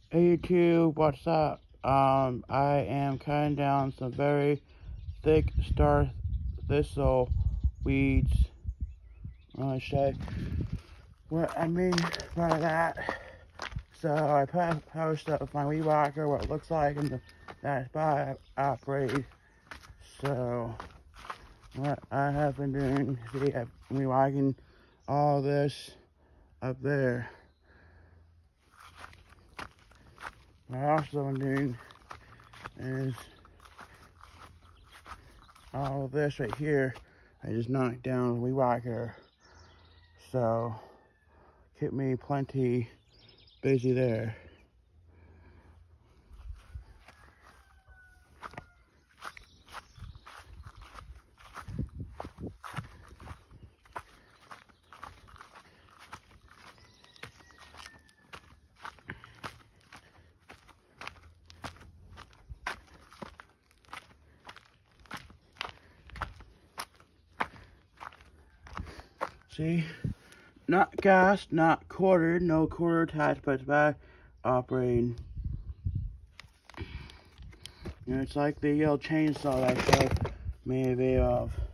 Hey YouTube, what's up? I am cutting down some very thick star thistle weeds. I say what I mean by that. So I post up my Weedwhacker, what it looks like, and that's by operate. So what I have been doing, see, I've been Weedwhacking all this up there. What I also am doing is all this right here. I just knocked down Weedwhacker, so keep me plenty busy there. See, not gassed, not quartered, no quarter attached, but it's by operating. You know, it's like the yellow chainsaw that I showed me a video of.